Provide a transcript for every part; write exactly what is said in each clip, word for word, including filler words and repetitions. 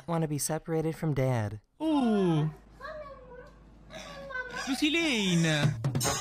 Want to be separated from Dad. Uh. Lucy Lane.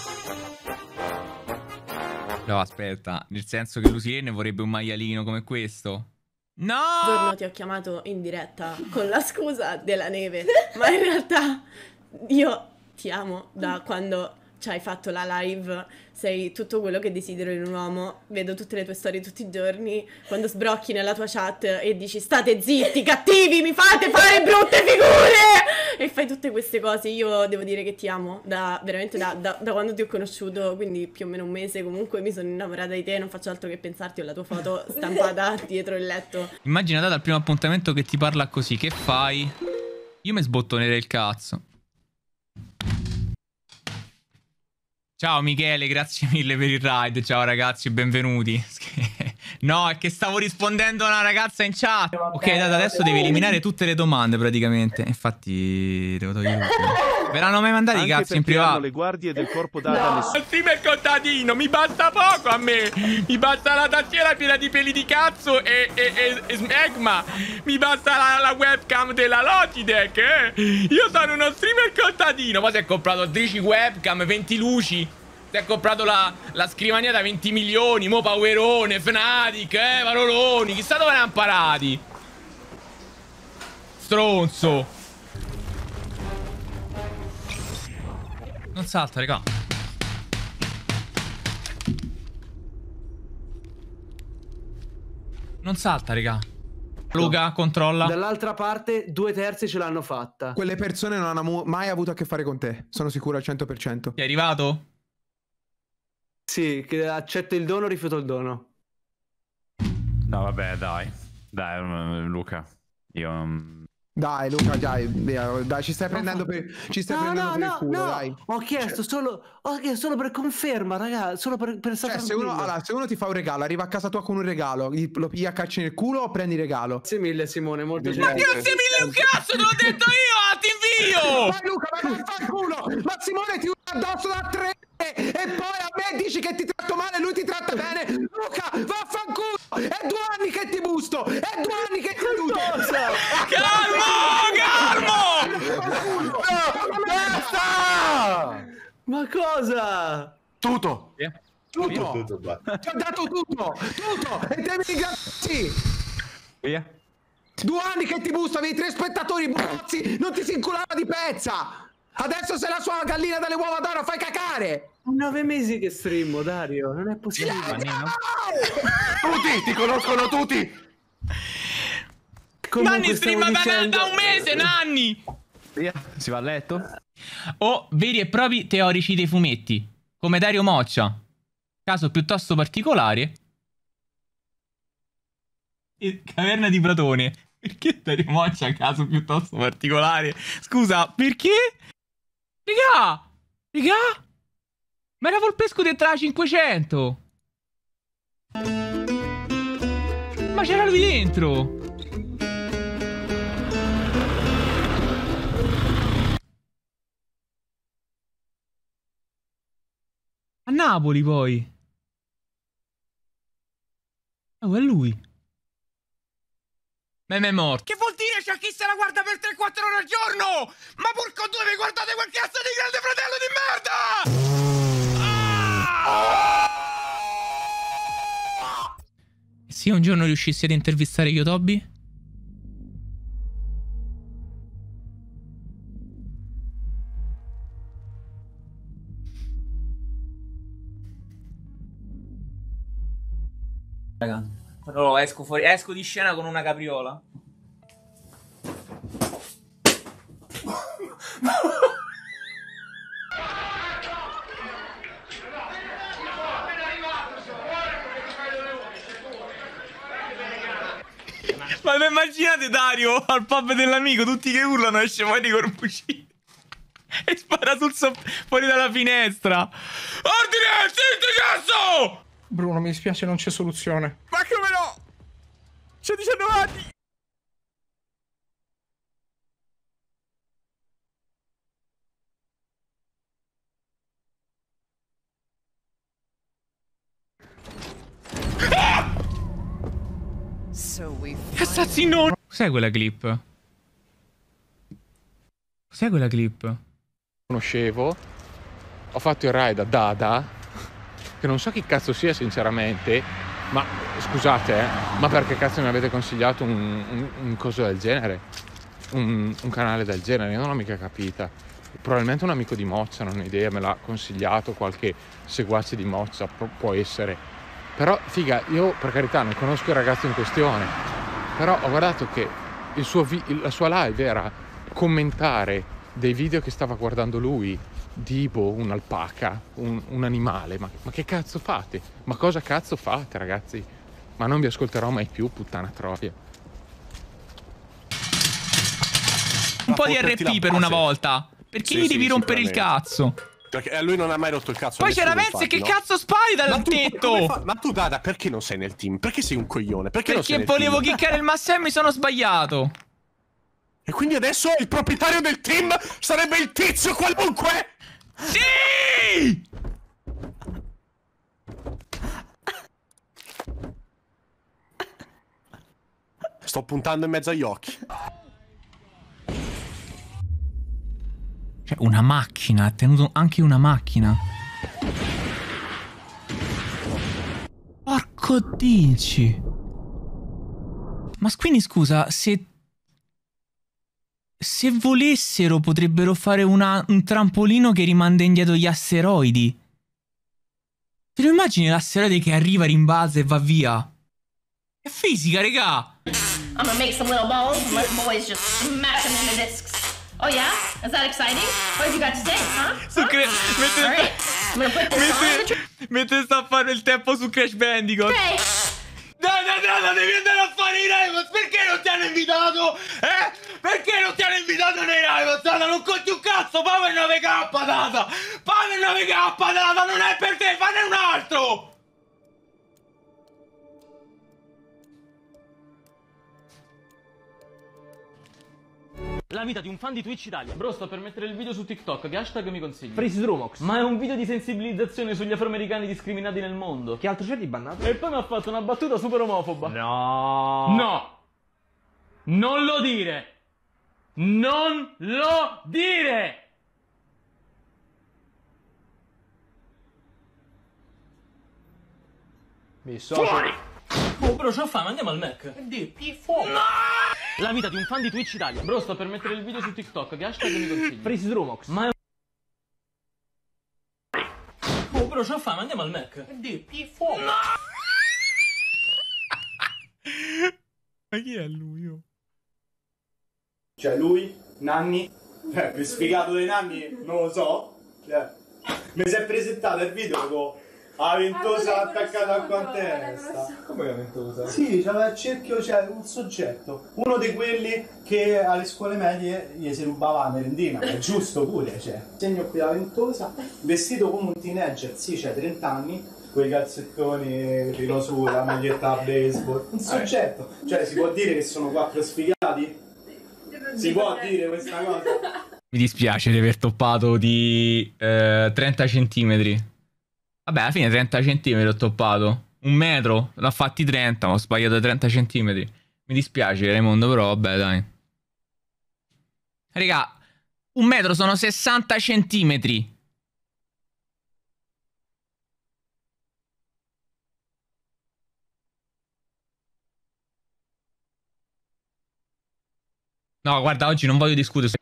No, aspetta, nel senso che Lucy Lane vorrebbe un maialino come questo. No! Un giorno ti ho chiamato in diretta con la scusa della neve, ma in realtà io ti amo da quando ci hai fatto la live, sei tutto quello che desidero in un uomo, vedo tutte le tue storie tutti i giorni, quando sbrocchi nella tua chat e dici state zitti, cattivi, mi fate fare brutte figure! E fai tutte queste cose, io devo dire che ti amo, da, veramente da, da, da quando ti ho conosciuto, quindi più o meno un mese comunque mi sono innamorata di te, non faccio altro che pensarti, ho la tua foto stampata dietro il letto. Immagina dal primo appuntamento che ti parla così, che fai? Io mi sbottonerei il cazzo. Ciao Michele, grazie mille per il ride, ciao ragazzi, benvenuti. No, è che stavo rispondendo a una ragazza in chat. Ok, dai, adesso devi eliminare tutte le domande praticamente. Infatti, devo togliere tutto. Verranno mai mandati i cazzi in privato? Le guardie del corpo data no. Il streamer contadino, mi basta poco a me. Mi basta la tastiera piena di peli di cazzo e, e, e, e smegma. Mi basta la, la webcam della Logitech, eh. Io sono uno streamer contadino. Poi si è comprato dieci webcam, venti luci. Si è comprato la, la scrivania da venti milioni. Mo Powerone, Fnatic, eh, Valoroni. Chissà dove ne hanno parati. Stronzo. Non salta, raga. Non salta, raga. Luca, controlla. Dall'altra parte, due terzi ce l'hanno fatta. Quelle persone non hanno mai avuto a che fare con te. Sono sicuro al cento per cento. Ti è arrivato? Sì, che accetto il dono, rifiuto il dono. No, vabbè, dai. Dai, Luca. Io... Dai, Luca, dai, dai, ci stai prendendo per, ci stai no, prendendo no, per no, il culo, no. dai. Ho chiesto cioè... solo, ho chiesto solo per conferma, raga, solo per, per stare cioè, se uno, allora, se uno ti fa un regalo, arriva a casa tua con un regalo, lo pigli a calci nel culo o prendi il regalo? Grazie mille, Simone, molto Ma grazie mille un cazzo, te l'ho detto io, ti invio! Vai Luca, vai a fare il culo! Ma Simone ti urla addosso da tre e poi a me dici che ti tratto male, lui ti tratta bene. Luca, vaffanculo! È due anni che ti busto! È due anni che ti aiuto! Calmo! Calmo! No, basta! Ma cosa? Tutto! Yeah. Tutto! Tutto, tutto, ti ho dato tutto! Tutto! E te mi ringrazi! Via! Due anni che ti busto, avevi tre spettatori bozzi, non ti si inculava di pezza! Adesso sei la sua gallina dalle uova d'oro, fai cacare! Nove mesi che streamo, Dario, non è possibile. Tutti, ti conoscono tutti! Comunque Nanni streama dicendo... da un mese, Nanni! Via, si va a letto? O veri e propri teorici dei fumetti, come Dario Moccia. Caso piuttosto particolare. E Caverna di Platone. Perché Dario Moccia caso piuttosto particolare? Scusa, perché? Raga! Raga! Ma era Volpesco dentro la cinquecento! Ma c'era lui dentro! A Napoli poi! Oh, è lui! Ma è morto! Che vuol dire c'è chi se la guarda per tre quattro ore al giorno? Ma porco due, vi guardate quel cazzo di grande fratello di merda! Ah! E se io un giorno riuscissi ad intervistare Yotobi? Raga, però esco fuori, esco di scena con una capriola. Ma immaginate Dario al pub dell'amico, tutti che urlano, esce fuori con un fucile e spara sul so fuori dalla finestra. Ordine, zitti cazzo! Bruno, mi dispiace, non c'è soluzione. Ma come no? C'ho diciannove anni! Ah! Assassino! Cos'è quella clip? Cos'è quella clip? Conoscevo. Ho fatto il raid a Dada, che non so chi cazzo sia sinceramente, ma scusate, eh, ma perché cazzo mi avete consigliato un, un, un coso del genere? Un, un canale del genere? Io non l'ho mica capita. Probabilmente un amico di Mozza, non ho idea, me l'ha consigliato, qualche seguace di Mozza, può, può essere. Però, figa, io per carità non conosco il ragazzo in questione, però ho guardato che il suo vi- la sua live era commentare dei video che stava guardando lui, di boh, un'alpaca, un, un animale. Ma, ma che cazzo fate? Ma cosa cazzo fate, ragazzi? Ma non vi ascolterò mai più, puttana troia. Un po' di R P per una volta. Perché Sì, gli sì, devi rompere il sicuramente. cazzo? Perché a lui non ha mai rotto il cazzo. Poi a c'era nessuno, Venz, che infatti, no? cazzo spari dal Ma tu, come tetto? fa- ma tu Dada, perché non sei nel team? Perché sei un coglione? Perché, non sei Perché nel volevo team? kickare il Massimo e mi sono sbagliato. E quindi adesso il proprietario del team sarebbe il tizio qualunque? Sì! Sto puntando in mezzo agli occhi. Cioè, una macchina, ha tenuto anche una macchina. Porco dici. Ma quindi scusa, se... Se volessero potrebbero fare una, un trampolino che rimanda indietro gli asteroidi. Te lo immagini l'asteroide che arriva, rimbalza e va via? È fisica, regà! I'm gonna make some little balls and let the boys just smash them into discs. Oh yeah? Is that exciting? What have you got to say, huh? Su Cre- mentre, Alright, I'm gonna put this on the mentre, mentre sta a fare il tempo su Crash Bandicoot. tray. Dai, dai, dai, devi andare a fare i Rivals. Perché non ti hanno invitato? Eh? Perché non ti hanno invitato nei Rivals? Dada, non conti un cazzo. Power nove K, Dada. Power nove K, Dada. Non è per te, fanne un altro. La vita di un fan di Twitch Italia. Bro, sto per mettere il video su TikTok. Che hashtag mi consigli? Freeze Drumox. Ma è un video di sensibilizzazione sugli afroamericani discriminati nel mondo. Che altro c'è di bannato? E poi mi ha fatto una battuta super omofoba. No. No. Non lo dire. Non lo dire. Mi so. Fuori. Oh, bro, c'ho fame, andiamo al Mac. D P fuori. No! La vita di un fan di Twitch Italia. Bro, sto per mettere il video su TikTok. Che hashtag mi consigli? Freeze Drumox. Ma è un... Oh, bro, c'ho fame, andiamo al Mac. D P fuori. No! Ma chi è lui? Oh? Cioè lui, Nanni, eh, più sfigato dei Nanni, non lo so. Cioè, mi si è presentato il video con la ventosa attaccata qua a testa. Come la ventosa? Sì, c'aveva il cerchio, c'è un soggetto. Uno di quelli che alle scuole medie gli si rubava la merendina, è giusto pure, cioè. Segno qui la ventosa, vestito come un teenager, sì, c'è trenta anni, con i calzettoni, tiro su, la maglietta a baseball. Un soggetto, cioè si può dire che sono quattro sfigati? Si può dire questa cosa? Mi dispiace di aver toppato di eh, trenta centimetri. Vabbè, alla fine trenta centimetri ho toppato. Un metro, l'ho fatti trenta, ma ho sbagliato trenta centimetri. Mi dispiace, Raimondo, però vabbè, dai. Raga, un metro sono sessanta centimetri. No, guarda, oggi non voglio discutere.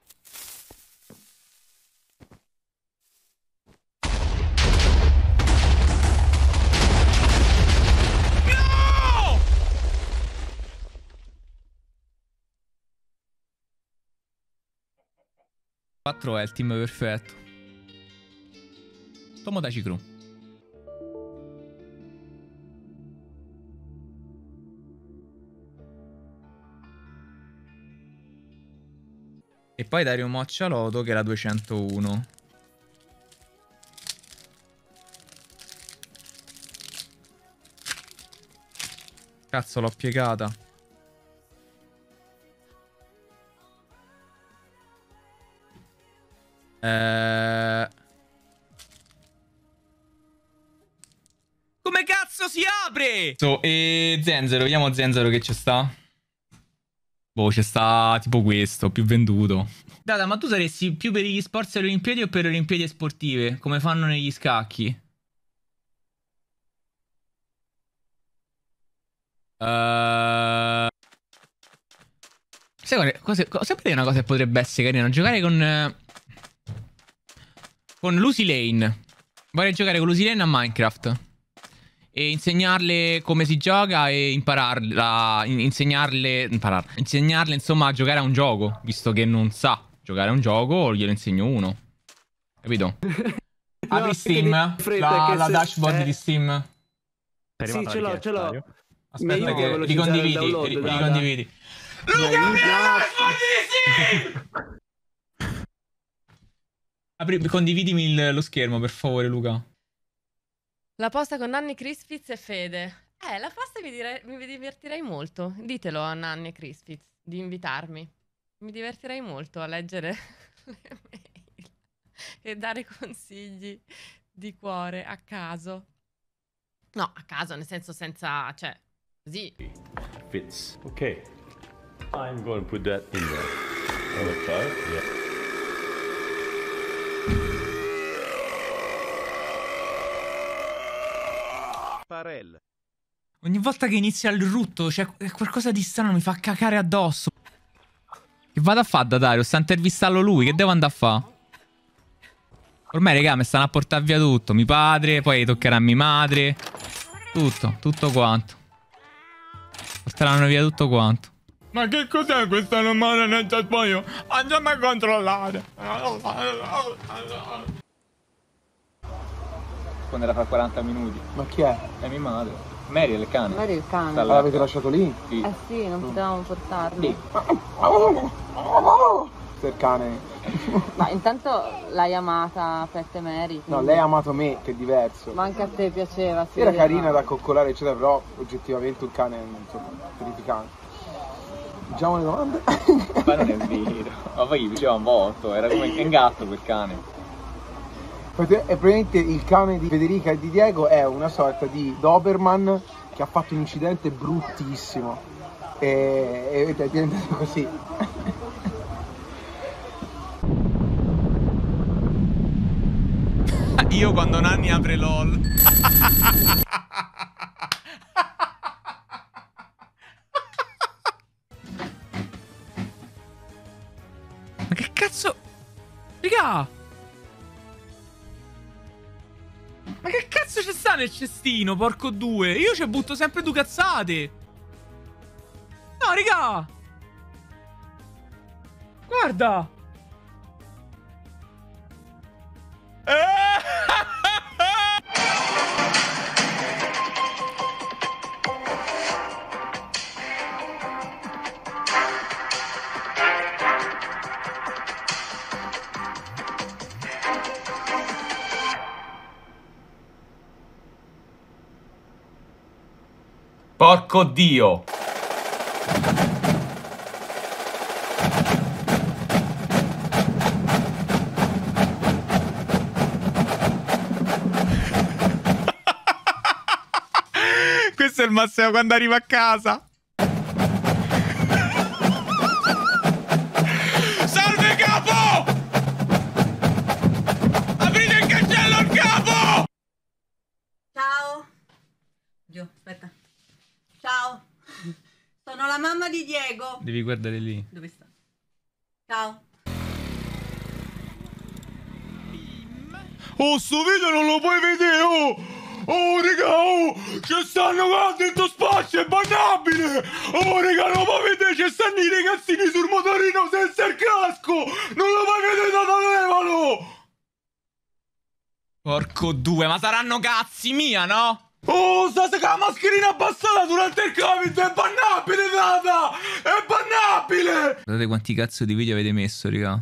No! quattro è il team perfetto. Tomodachi Crew. E poi Dario Moccialoto che era duecentouno. Cazzo, l'ho piegata. Eh... Come cazzo si apre? So, e Zenzero, vediamo Zenzero che ci sta. Boh, c'è sta tipo questo, più venduto. Dada, ma tu saresti più per gli sport alle Olimpiadi o per le Olimpiadi sportive? Come fanno negli scacchi? Uh... Sai cosa, cosa, sapete una cosa che potrebbe essere carina? Giocare con... Eh, con Lucy Lane. Vorrei giocare con Lucy Lane a Minecraft. E insegnarle come si gioca e impararla. Insegnarle. Impararle. Insegnarle, insomma, a giocare a un gioco. Visto che non sa giocare a un gioco, glielo insegno uno. Capito? Apri no, Steam. La, la se... dashboard eh... di Steam. Sì, ce l'ho, ce l'ho. Aspetta, che ricondividi. Download, ri da, ricondividi. Da. Luca, mi la dashboard di Steam! Apri, condividimi il, lo schermo, per favore, Luca. La posta con Nanni Crispitz e Fede. Eh, la posta mi, direi, mi divertirei molto. Ditelo a Nanni Crispitz di invitarmi. Mi divertirei molto a leggere le mail e dare consigli di cuore a caso. No, a caso, nel senso senza... cioè, così. Fits. Ok. I'm going to put that in there. Okay, yeah. Ogni volta che inizia il rutto c'è qualcosa di strano, mi fa cacare addosso. Che vado a fare da Dario? Sta a intervistarlo lui, che devo andare a fare? Ormai raga mi stanno a portare via tutto. Mio padre, poi toccherà a mia madre. Tutto, tutto quanto. Porteranno via tutto quanto. Ma che cos'è questa nomada senza spoglio? Andiamo a controllare. Risponderà fra quaranta minuti. Ma chi è? È mia madre. Mary è il cane. Mary è il cane. Ma l'avete lasciato lì? Sì. Eh sì, non potevamo portarlo. Lì. Il cane. Ma intanto l'hai amata Pette Mary. No, lei ha amato me, che è diverso. Ma anche a te piaceva. Sì, era carina da coccolare, eccetera, però oggettivamente un cane, insomma, terrificante. Leggiamo le domande. Ma non è vero. Ma poi gli piaceva un botto, era come un gatto quel cane. E praticamente il cane di Federica e di Diego è una sorta di Doberman che ha fatto un incidente bruttissimo e, e è diventato così. Io quando Nanni apre LOL. Ma che cazzo? Raga! Ma che cazzo ci sta nel cestino, porco due? Io ci butto sempre due cazzate. No, raga. Guarda. Porco Dio! Questo è il Massimo quando arriva a casa. Salve capo! Aprite il cancello al capo! Ciao. Gio, aspetta. Ciao, sono la mamma di Diego. Devi guardare lì. Dove sta? Ciao. Oh, sto video non lo puoi vedere, oh! Oh, raga, oh! Ci stanno, guarda, dentro spazio, è bannabile! Oh, raga, non lo puoi vedere, ci stanno i ragazzini sul motorino senza il casco! Non lo puoi vedere da levalo! Porco due, ma saranno cazzi mia, no? Oh, sta con la mascherina abbassata durante il Covid, è bannabile, data! È bannabile! Guardate quanti cazzo di video avete messo, raga.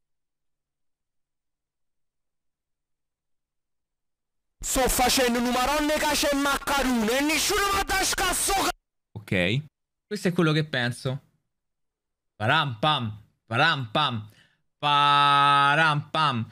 Sto facendo numeronne cace e maccarone e nessuno mi dà scasso. Ok, questo è quello che penso. Param pam, param pam, param pam.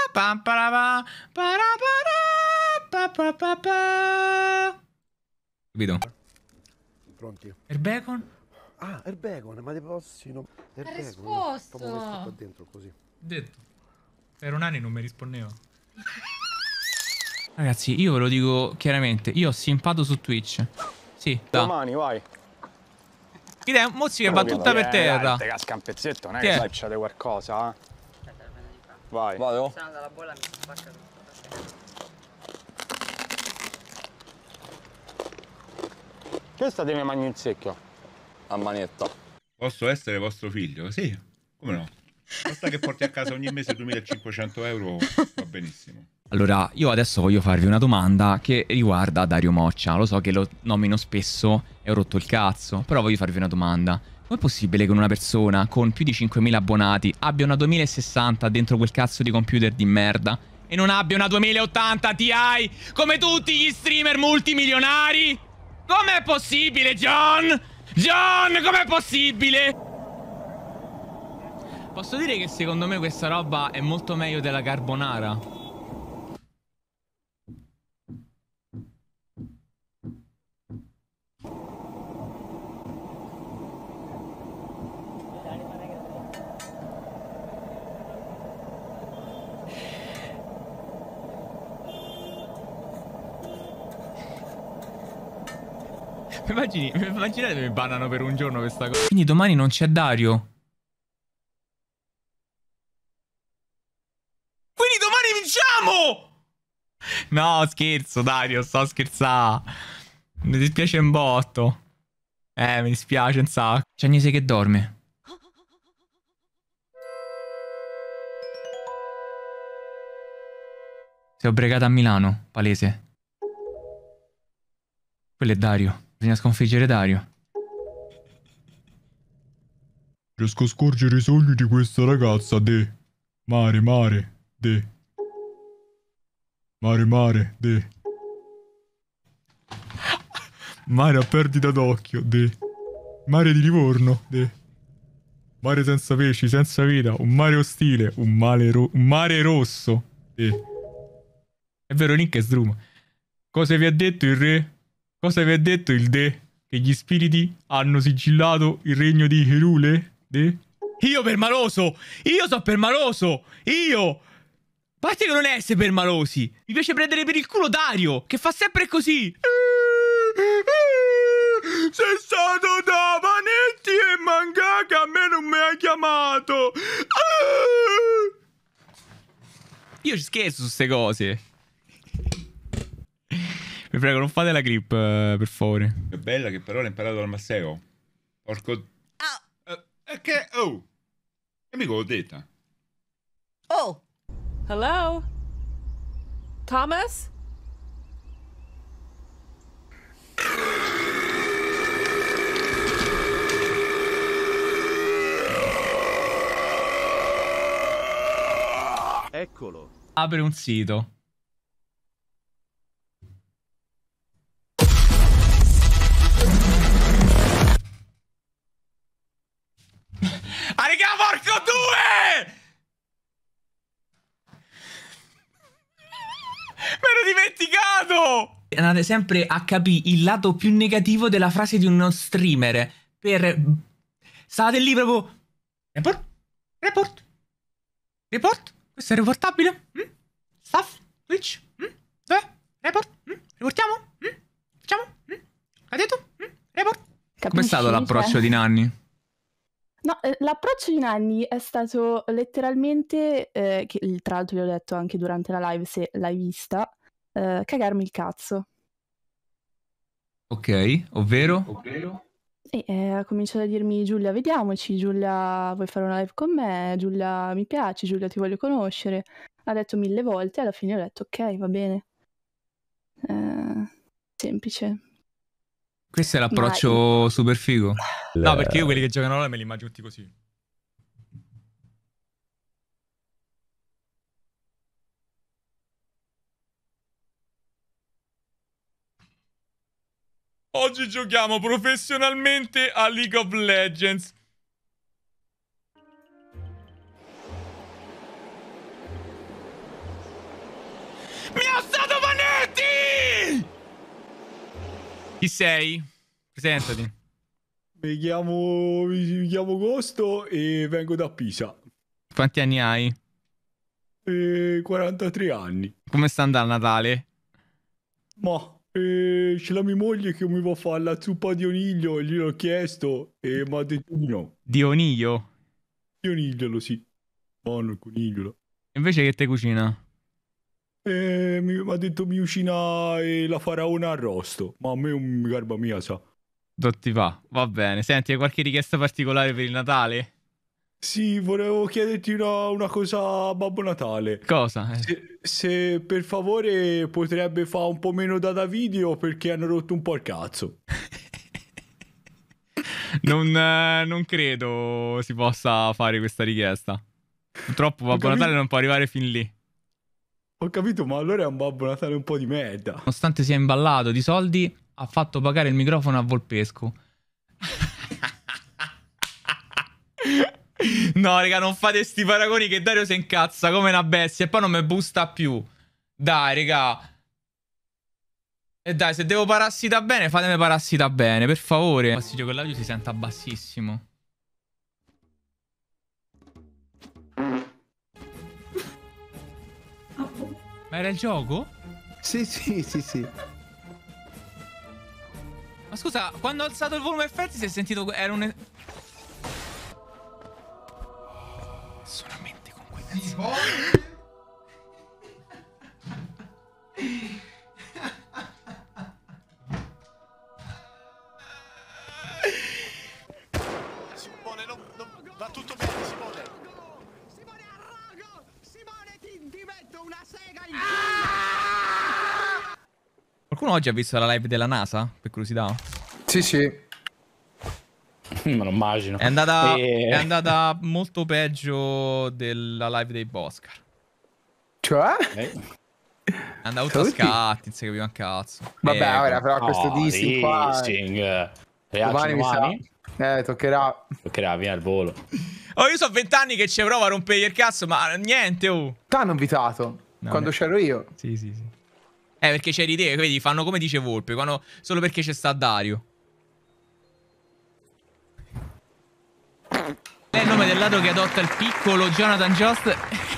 pam, parava, parapara, pa, pa, pa, pa. Capito? Pronti? Il bacon? Ah, il bacon, ma ti posso... No. Il Ha bacon, risposto. proprio messo qua dentro così. Detto. Per un anno non mi rispondeva. Ragazzi, io ve lo dico chiaramente, io ho simpato su Twitch. Sì, da. Domani, vai. Idea, mozzi che va tutta per terra. Te casca un pezzetto, non è Che che è? sai, c'è qualcosa, eh? Vai. Vado? Se no dalla bolla mi spacca tutto. Questa deve mangiare il secchio. A manetta. Posso essere vostro figlio? Sì, come no? Basta che porti a casa ogni mese duemilacinquecento euro, va benissimo. Allora, io adesso voglio farvi una domanda che riguarda Dario Moccia. Lo so che lo nomino spesso e ho rotto il cazzo, però voglio farvi una domanda. Com'è possibile che una persona con più di cinquemila abbonati abbia una duemilasessanta dentro quel cazzo di computer di merda e non abbia una duemilaottanta Ti come tutti gli streamer multimilionari? Com'è possibile, John? John, com'è possibile? Posso dire che secondo me questa roba è molto meglio della carbonara? Immagini, immaginate che mi bannano per un giorno questa cosa. Quindi domani non c'è Dario. Quindi domani vinciamo! No, scherzo, Dario, sto scherzando. Mi dispiace un botto. Eh, mi dispiace un sacco. C'è Agnese che dorme. Si è ubriacata a Milano, palese. Quello è Dario. Bisogna sconfiggere Dario. Riesco a scorgere i sogni di questa ragazza, de. Mare, mare, de. Mare, mare, de. Mare a perdita d'occhio, de. Mare di Livorno, de. Mare senza pesci, senza vita, un mare ostile, un, male ro un mare rosso, de. È vero, Link è sdruma. Cosa vi ha detto il re? Cosa vi ha detto il de? Che gli spiriti hanno sigillato il regno di Herule? De? Io permaloso! Io so permaloso! Io! A parte che non è essere permalosi! Mi piace prendere per il culo Dario, che fa sempre così! Sei stato da Vanetti e Mangaka, a me non mi hai chiamato! Io ci scherzo su queste cose. Vi prego, non fate la clip, uh, per favore. È bella che però l'ha imparato dal Masseo. Porco... Ah! Uh, che... Oh! Che mica l'ho detta. Oh! Hello? Thomas? Eccolo. Apre un sito. Ah, raga, porco due! Me l'ho dimenticato! Andate sempre a capire il lato più negativo della frase di uno streamer. Per... State lì proprio... Report? Report? Report? Questo è reportabile? Mm? Staff? Twitch? Mm? Dove? Report? Mm? Reportiamo? Mm? Facciamo? Mm? Ha detto? Mm? Report? Com'è stato l'approccio cioè... di Nanni? No, eh, l'approccio di Nanni è stato letteralmente, eh, che tra l'altro gli ho detto anche durante la live, se l'hai vista, eh, cagarmi il cazzo. Ok, ovvero? Ovvero? E eh, ha cominciato a dirmi: Giulia, vediamoci, Giulia, vuoi fare una live con me? Giulia, mi piaci, Giulia, ti voglio conoscere. Ha detto mille volte, alla fine ho detto ok, va bene. Eh, semplice. Questo è l'approccio Ma... super figo. No, perché io quelli che giocano ora me li immagino tutti così. Oggi giochiamo professionalmente a League of Legends. Chi sei? Presentati. Mi chiamo, mi chiamo Gosto e vengo da Pisa. Quanti anni hai? E quarantatré anni. Come sta andando Natale? Ma eh, c'è la mia moglie che mi va a fare la zuppa di oniglio e gliel'ho chiesto e mi ha detto di no. Di oniglio? Di onigliolo, sì. Buono il coniglio. Invece che te cucina? E mi ha detto mi cucina e la faraona arrosto. Ma a me non mi garba mia, sa. Non ti va, va bene. Senti, hai qualche richiesta particolare per il Natale? Sì, volevo chiederti una, una cosa a Babbo Natale. Cosa? Eh. Se, se per favore potrebbe fare un po' meno data video perché hanno rotto un po' il cazzo. non, eh, non credo si possa fare questa richiesta. Purtroppo Babbo Natale non può arrivare fin lì. Ho capito, ma allora è un Babbo Natale un po' di merda. Nonostante sia imballato di soldi, ha fatto pagare il microfono a Volpescu. No, raga, non fate sti paragoni che Dario si incazza come una bestia e poi non mi busta più. Dai, raga. E dai, se devo parassita bene, fatemi parassita bene, per favore. Fastidio che l'audio si senta bassissimo. Ma era il gioco? Sì, sì, sì, sì. Ma scusa, quando ho alzato il volume effetti si è sentito... Era un... Solamente con quei cazzo. Simone, non, non, va tutto bene, Simone. Simone arrogo! Simone ti, ti metto una sega in Qualcuno oggi ha visto la live della NASA? Per curiosità? Sì, sì. Me lo immagino. È andata, E- è andata molto peggio della live dei Boscar. Cioè? È andato a Tutti? scatti, non si capiva un cazzo. Vabbè, Eh, ora però questo No, dissing qua... dissing. Domani Reaction mi sa... domani? Eh, toccherà... Toccherà via il volo. Oh, io so vent'anni che ci provo a rompere il cazzo, ma niente, oh. T'hanno invitato? No, quando beh. c'ero io? Sì, sì, sì. Eh, perché c'eri te, vedi, fanno come dice Volpe, quando... solo perché c'è sta Dario. È il nome del ladro che adotta il piccolo Jonathan Jost.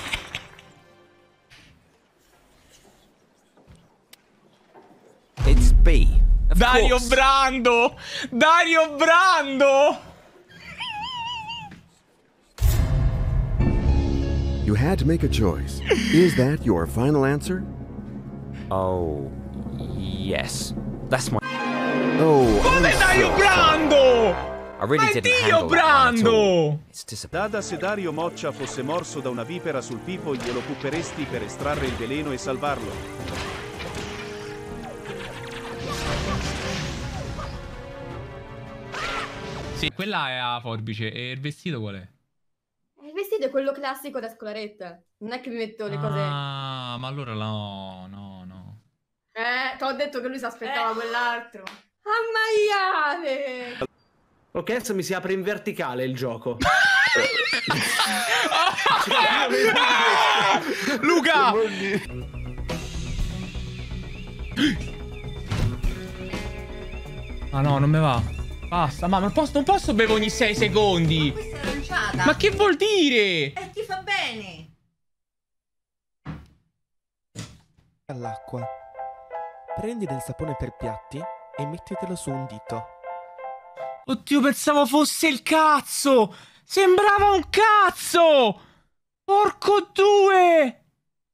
It's B. Dario Brando! Dario Brando! You had to make a choice. Is that your final answer? Oh, yes. That's my. Oh, Come I'm Dario so Brando? I really Ma è didn't Dio handle that one at all. Brando! It's dis- Dada, se Dario Moccia fosse morso da una vipera sul pipo, glielo cupperesti per estrarre il veleno e salvarlo. Sì, quella è a forbice. E il vestito qual è? Il vestito è quello classico da scolarette. Non è che mi metto le cose. Ah, ma allora no, no, no. Eh, ti ho detto che lui si aspettava quell'altro. A maiale! Ok, adesso mi si apre in verticale il gioco. Luca! Ah no, non me va. Basta, ma non posso, non posso bere ogni sei secondi. Questa è aranciata. Ma che vuol dire? E ti fa bene. All'acqua. Prendi del sapone per piatti e mettitelo su un dito. Oddio, pensavo fosse il cazzo! Sembrava un cazzo! Porco due!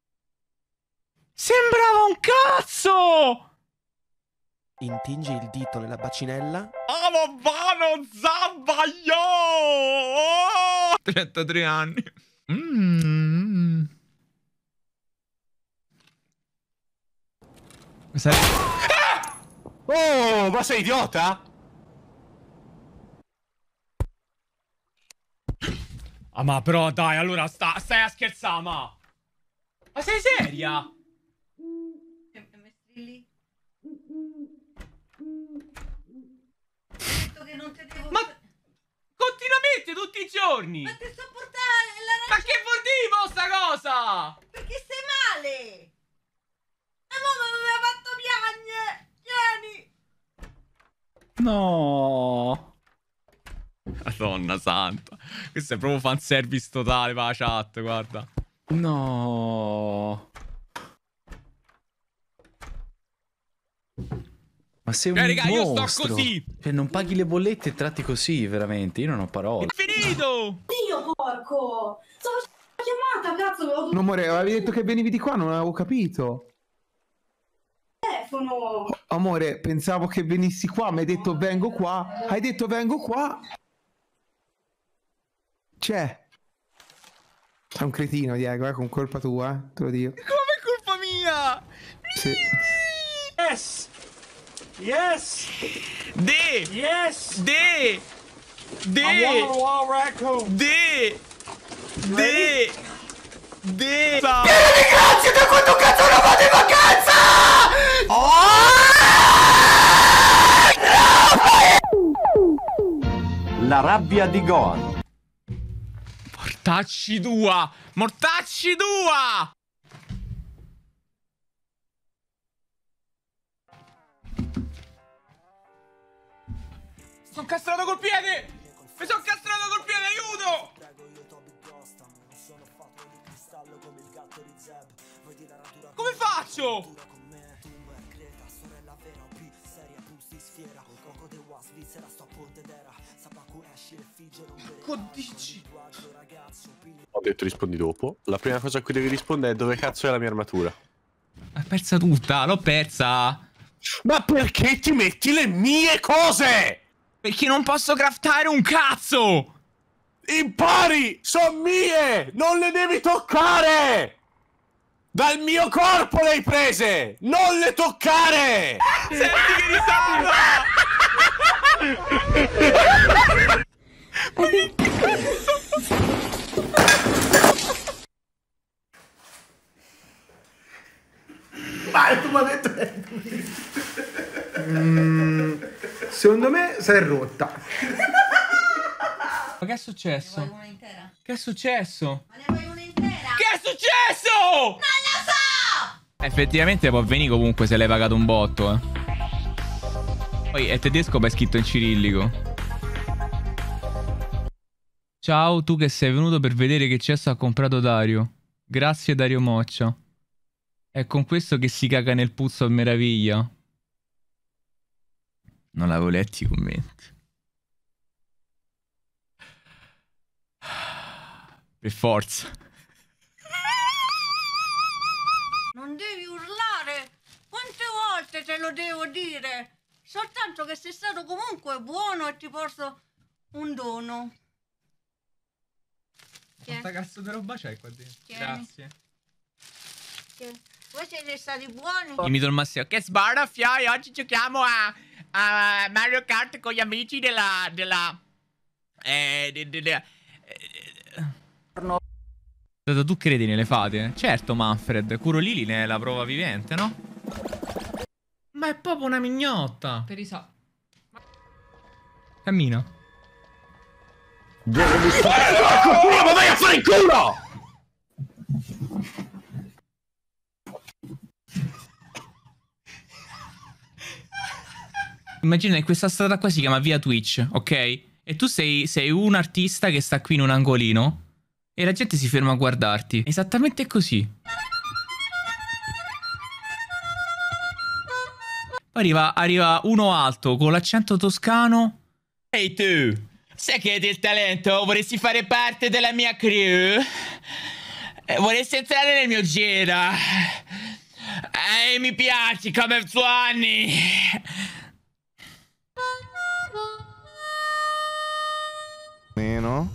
Sembrava un cazzo! Intingi il dito nella bacinella. Ah, ma vano, zambaglio! trentatré anni. Mmm. Oh, ma sei idiota? Ah, ma però dai, allora sta, stai a scherzare, ma... Ma sei seria? Che non te devo... Ma continuamente, tutti i giorni! Ma ti sto portando la... Ma che vuol dire sta cosa? Perché stai male! E mo mi aveva fatto piangere! Vieni! No. Madonna santa. Questo è proprio fanservice totale per la chat, guarda. No. Ma sei un eh, raga, io sto mostro. così. Cioè, non paghi le bollette e tratti così, veramente. Io non ho parole. È finito! Dio porco! Stavo facendo chiamata, cazzo! No, amore, avevi detto che venivi di qua, non avevo capito. Telefono! Amore, pensavo che venissi qua, mi hai detto vengo qua. Hai detto vengo qua. C'è. Sei un cretino, Diego, eh, con colpa tua, eh, te lo dico. Come colpa mia? Sì. Yes! Yes! De! Yes! De! De! I want a wall raccoon! De! De! De! Vieni, grazie, da quanto cazzo non vado in vacanza! Oh! La rabbia di Gohan. Mortacci tua! Mortacci tua! Sono castrato col piede! Mi sono castrato col piede, aiuto! Come faccio? Codici. Ho detto rispondi dopo. La prima cosa a cui devi rispondere è dove cazzo è la mia armatura. L'ho persa tutta, l'ho persa. Ma perché ti metti le mie cose? Perché non posso craftare un cazzo! Impari! Sono mie! Non le devi toccare! Dal mio corpo le hai prese! Non le toccare! Senti che risata! Vai, tu mi hai detto. Mm, secondo me si è rotta. Ma che è successo? Ne vuoi una intera? Che è successo? Ma ne vuoi una intera? Che è successo? Non lo so! Effettivamente può venire comunque se l'hai pagato un botto, eh. Poi è tedesco ma è scritto in cirillico. Ciao, tu che sei venuto per vedere che cesso ha comprato Dario. Grazie Dario Moccia. È con questo che si caga nel puzzo a meraviglia. Non l'avevo letti i commenti. Per forza. Non devi urlare! Quante volte te lo devo dire? Soltanto che sei stato comunque buono e ti porto un dono. Quanta cazzo di roba c'hai qua dentro? Tieni. Grazie. Che voi siete stati buoni. Imito il Massimo. Che sbarra, fiai, oggi giochiamo a, a Mario Kart con gli amici della... della... Eh... De, de, de, eh no. Tu credi nelle fate? Certo, Manfred. Curo Lili ne è la prova vivente, no? Ma è proprio una mignotta. Per i so. Cammina. Devi fare porco culo, ma vai a fare il culo! Immagina che questa strada qua si chiama via Twitch, ok? E tu sei, sei un artista che sta qui in un angolino e la gente si ferma a guardarti. Esattamente così. Poi arriva, arriva uno alto con l'accento toscano. Ehi tu, sai che hai del talento? Vorresti fare parte della mia crew? Eh, vorresti entrare nel mio giro? Ehi, mi piaci come suoni. Meno.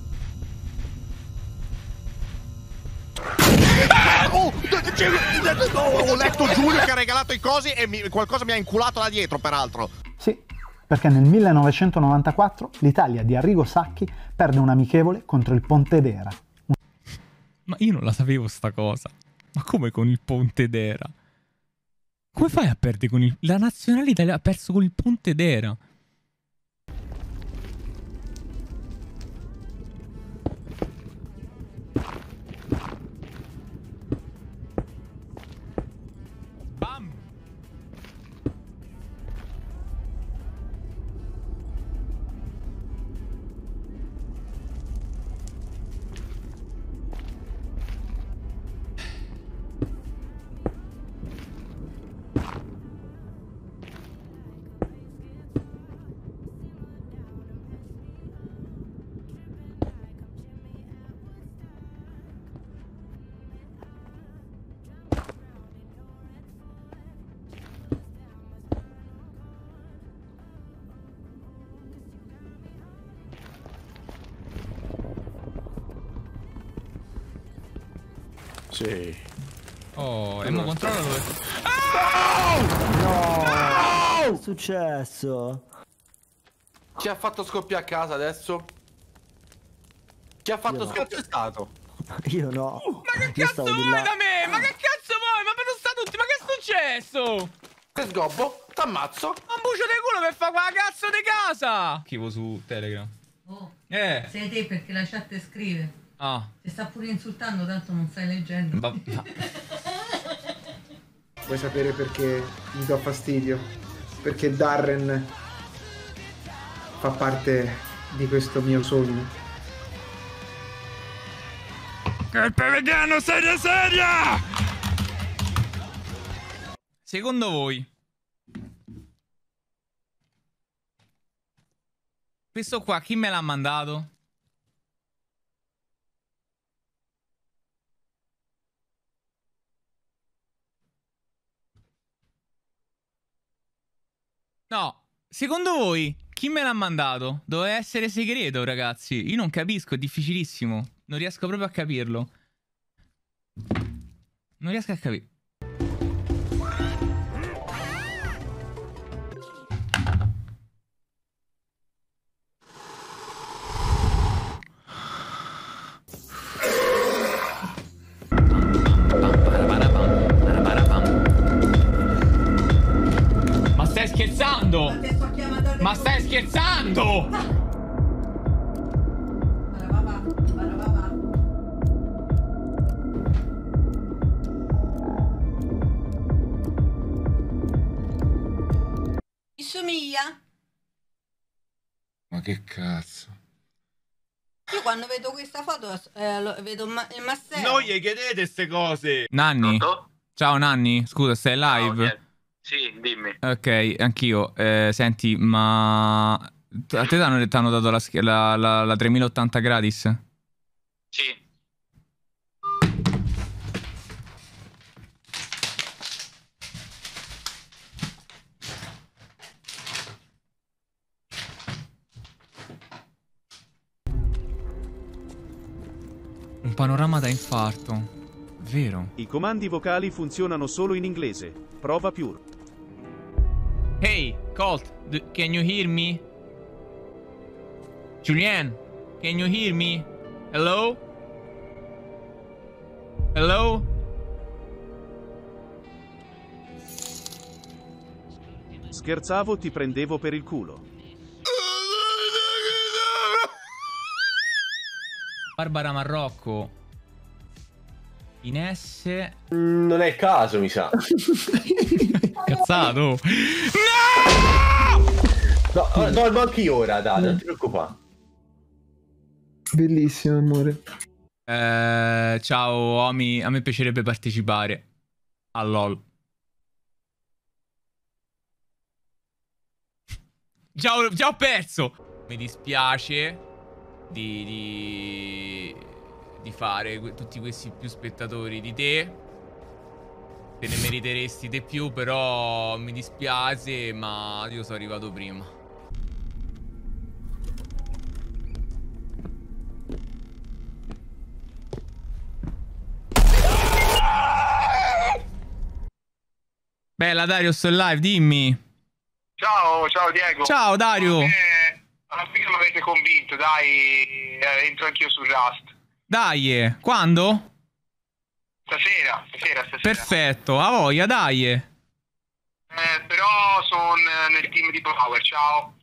Oh, ho letto Giulio che ha regalato i cosi e mi, qualcosa mi ha inculato da dietro, peraltro. Sì, perché nel millenovecentonovantaquattro l'Italia di Arrigo Sacchi perde un amichevole contro il Pontedera. Ma io non la sapevo sta cosa. Ma come con il Pontedera? Come fai a perdere con il... La nazionale italiana ha perso con il Pontedera. Sì. Oh, e mo controlla dove... No! No! Che è successo? Chi ha fatto scoppiare a casa adesso? Chi ha fatto Io no. scoppiare è stato? Io no. Ma che Io cazzo stavo di vuoi là. da me? Ma che cazzo vuoi? Ma dove sta tutti? Ma che è successo? Che sgobbo? T'ammazzo. Un bucio di culo per fare quella cazzo di casa! Scrivo su Telegram. Oh, Eh. sei te perché la chat scrive. Ah. Ti sta pure insultando, tanto non stai leggendo. Va- Vuoi sapere perché mi do fastidio? Perché Darren fa parte di questo mio sogno. Carpe vegano seria seria! Secondo voi questo qua chi me l'ha mandato? No, secondo voi chi me l'ha mandato? Doveva essere segreto, ragazzi. Io non capisco, è difficilissimo. Non riesco proprio a capirlo. Non riesco a capire. Ma stai scherzando? Ma stai scherzando? Ti somiglia? Ma che cazzo? Io quando vedo questa foto eh, lo- vedo ma- il Massero. Non gli chiedete ste cose. Nanni? Ciao Nanni, scusa, stai live? Sì, dimmi. Ok, anch'io. Eh, senti, ma a te t'hanno t'hanno dato la, sch- la, la, la tremila ottanta gratis? Sì. Un panorama da infarto. Vero? I comandi vocali funzionano solo in inglese. Prova Pure. Hey, Colt, do, can you hear me? Julian, can you hear me? Hello? Hello? Scherzavo, ti prendevo per il culo. Barbara Marrocco. Ines. Non è il caso, mi sa. Cazzato. No, dormo anch'io ora, dai, non ti preoccupare. Bellissimo, amore. Eh, ciao, Omi. A me piacerebbe partecipare. A LOL. Già ho, già ho perso. Mi dispiace di, di, di fare que- tutti questi più spettatori di te. Te ne meriteresti di più, però mi dispiace, ma io sono arrivato prima. Bella Dario, sto in live, dimmi. Ciao, ciao Diego. Ciao Dario. Eh, alla fine mi avete convinto, dai, eh, entro anch'io su Rust. Dai, eh, quando? Stasera, stasera, stasera. Perfetto, a voglia, dai. Eh, però sono nel team di Power, ciao.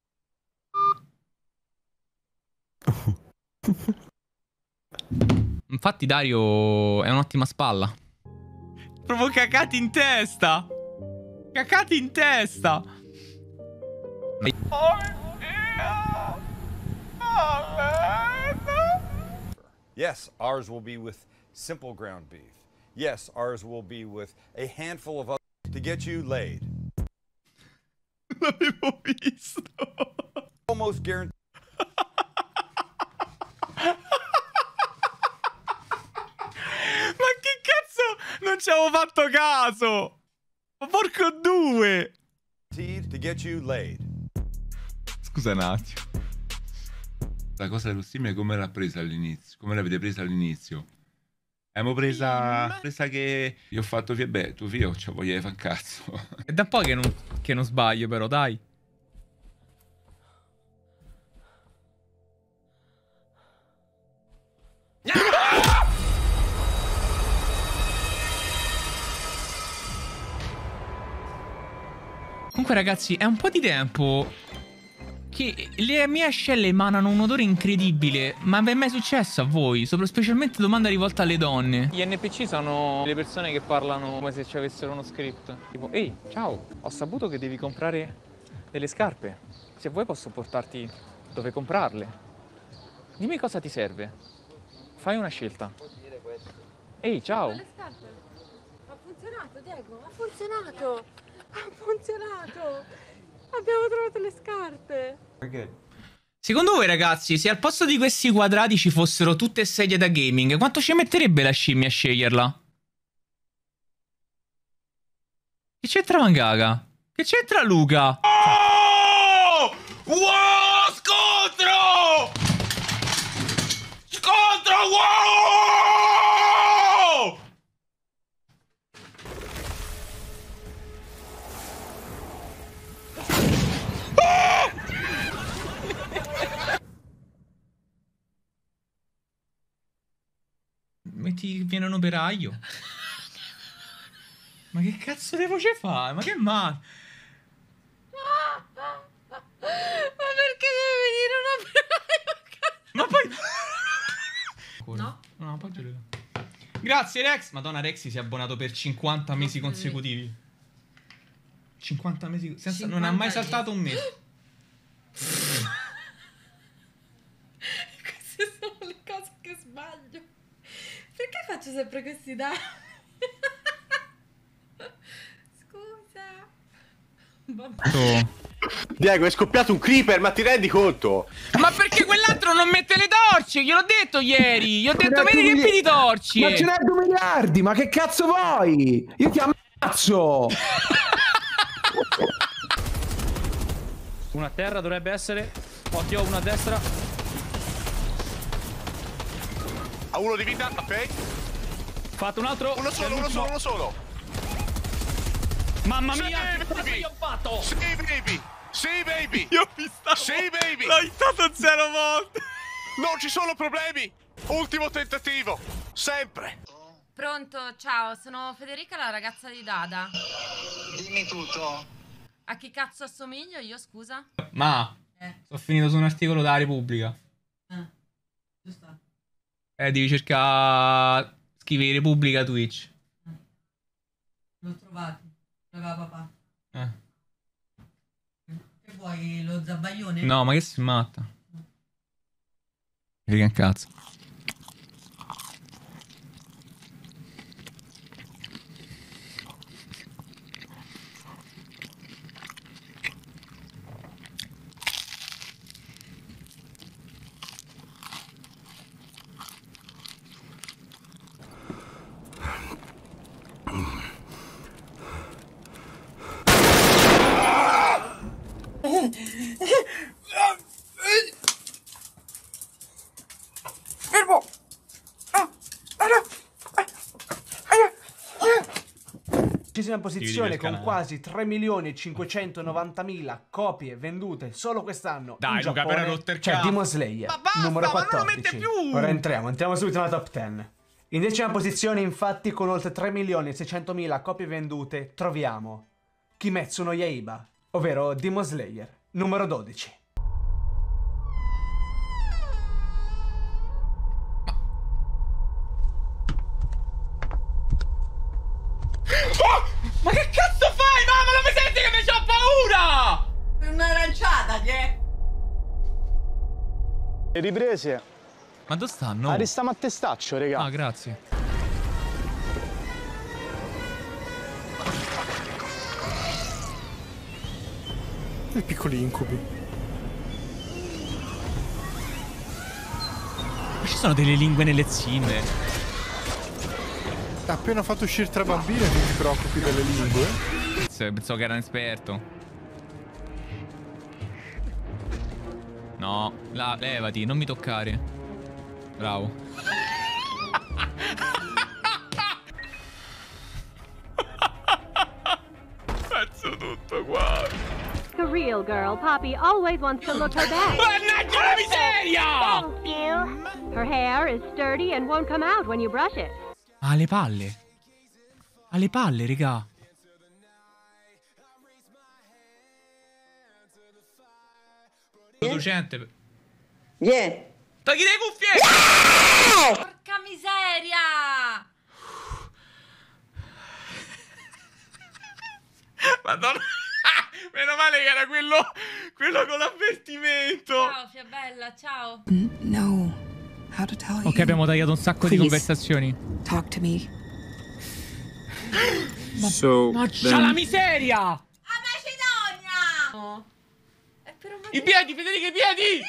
Infatti Dario è un'ottima spalla. Proprio cacati in testa. Cacati in testa. Yes, ours will be with simple ground beef. Yes, ours will be with a handful of other to get you laid. L'avevo visto. Almost guaranteed. Ma che cazzo? Non ci avevo fatto caso. Ma porco due. To get you laid. Scusa un attimo. La cosa dello stream è come l'ha presa all'inizio. Come l'avete presa all'inizio? Abbiamo presa, presa che gli ho fatto via, beh, tuo figlio c'ha voglia di far cazzo. È da un po' che non, che non sbaglio però, dai. Comunque ragazzi, è un po' di tempo che le mie ascelle emanano un odore incredibile. Ma vi è mai successo a voi? Sopra, specialmente domanda rivolta alle donne. Gli N P C sono le persone che parlano come se ci avessero uno script. Tipo, ehi, ciao, ho saputo che devi comprare delle scarpe. Se vuoi posso portarti dove comprarle. Dimmi cosa ti serve. Fai una scelta. Ehi, ciao. Le scarpe. Ha funzionato, Diego, ha funzionato. Ha funzionato. Abbiamo trovato le scarpe. Perché? Secondo voi ragazzi, se al posto di questi quadrati ci fossero tutte sedie da gaming, quanto ci metterebbe la scimmia a sceglierla? Che c'entra Mangaga? Che c'entra Luca? Oh! Wow! Scontro! Scontro! Wow! Metti, viene un operaio. Ma che cazzo di voce fa? Ma che male? Ma perché deve venire un operaio? Ma poi... No? No, poi ce l'ho. Grazie Rex. Madonna, Rex si è abbonato per cinquanta mesi consecutivi. cinquanta mesi senza... Non ha mai saltato un mese. Queste sono le cose che sbaglio. Perché faccio sempre questi danni? Scusa. Oh. Diego, è scoppiato un creeper, ma ti rendi conto? Ma perché quell'altro non mette le torce? Gliel'ho detto ieri. Gli ho detto vedi riempi di torce. Ma ce n'è due miliardi, ma che cazzo vuoi? Io ti ammazzo. Una a terra dovrebbe essere. Occhio, una a destra. Ha uno di vita, ok. Fatto un altro. Uno solo, uno solo, uno solo. Mamma Sì, mia, che baby. cosa io ho fatto? Sì, baby. Sì, baby. Io ho visto. Sì, baby. L'ho visto zero volte. Non ci sono problemi. Ultimo tentativo. Sempre. Pronto, ciao, sono Federica, la ragazza di Dada. Dimmi tutto. A chi cazzo assomiglio io, scusa? Ma Eh. sono finito su un articolo della Repubblica. Eh. Giusto. Eh, devi cercare. Scrivi Repubblica Twitch. L'ho trovato. Aveva papà. Eh. Che vuoi, lo zabbaglione? No, ma che si matta? Che cazzo? Fermo! Ci siamo in posizione con quasi tre milioni e cinquecentonovantamila copie vendute solo quest'anno. Dai, in Luca, Giappone. però rotto il C'è cazzo. Demon Slayer, Ma basta, numero ma non lo quattordici. mette più! Ora entriamo, entriamo subito nella top dieci. In decima posizione, infatti, con oltre tre milioni e seicentomila copie vendute, troviamo Kimetsu no Yaiba, ovvero Demon Slayer, numero dodici. Ma che cazzo fai, mamma? Non mi senti che mi c'ho paura? È un'aranciata, che? Le riprese. Ma dove stanno? Arrestiamo a testaccio, regà. Ah, grazie. I piccoli incubi. Ma ci sono delle lingue nelle zinne. Ha appena fatto uscire tre bambine, non ti preoccupi delle lingue. Pensavo che era un esperto. No, la, levati, non mi toccare. Bravo. tutto qua. A real girl, Poppy always wants to look her best. Mannaggia la miseria! Thank you. Her hair is sturdy and won't come out when you brush it. Ha le palle. Ha le palle, raga. Producente. Yeah. Togli le cuffie! Porca miseria! Madonna. Meno male che era quello, quello con l'avvertimento. Ciao, Fiabella, ciao. No. How to tell you? Ok, abbiamo tagliato un sacco Please. di conversazioni. Talk to me. So, Mannaggia la miseria! A Macedonia! No. È per un I piedi, Federica, i piedi!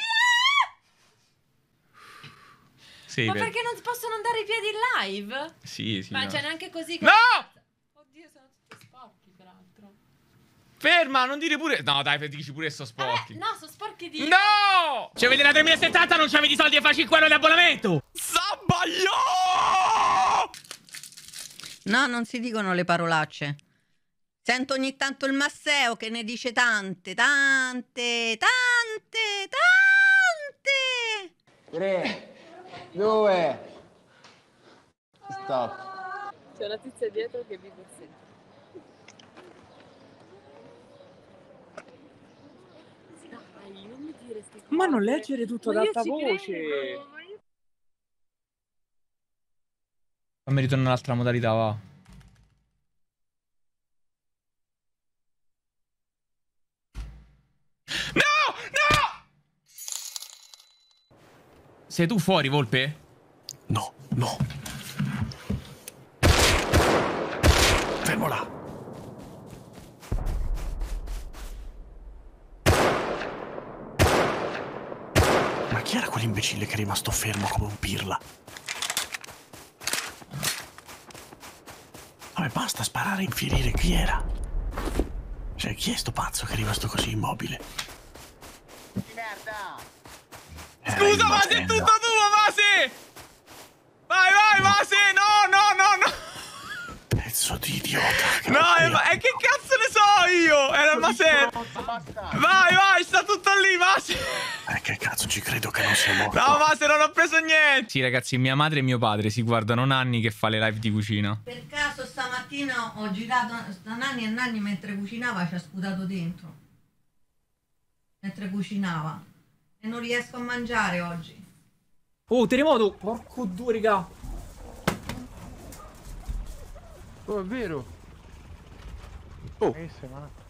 Sì, Ma per- perché non possono andare i piedi in live? Sì, sì. Ma no. c'è neanche così. No! Oddio, sono tutti sporchi, peraltro. Ferma, non dire pure... No, dai, dici pure che sono sporchi. Eh, no, sono sporchi di... No! Ci avete la tremilasettanta, non ci avete i soldi e fa cinque euro di abbonamento! Sabbaglio! No, non si dicono le parolacce. Sento ogni tanto il Masseo che ne dice tante, tante, tante, tante. Tre, due, stop. C'è una tizia dietro che vi borsetta. Dai, non mi dire ste cose. Ma non leggere tutto ad Ma io alta ci voce. credo, ma io- Fammi ritornare all'altra modalità, va. No! No! Sei tu fuori, Volpe? No, no. Fermo là. Ma chi era quell'imbecille che è rimasto fermo come un pirla? Vabbè, basta sparare e infierire, chi era? Cioè, chi è sto pazzo che è rimasto così immobile? Era Scusa, il Mase, è Matenda. tutto tuo, Mase! Vai, vai, Mase! No, no, no, no! Pezzo di idiota. No, è, è che cazzo ne so io! Era il Mase! Vai, vai, sta tutto lì, Mase! Eh, che cazzo, ci credo che non sia morto. No, Mase, non ho preso niente! Sì, ragazzi, mia madre e mio padre si guardano Nanni che fa le live di cucina. Per caso stamattina ho girato da Nanni e Nanni mentre cucinava ci ha sputato dentro. Mentre cucinava. E non riesco a mangiare oggi. Oh, terremoto! Porco due, raga. Oh, è vero. Oh. Eh, sei malato.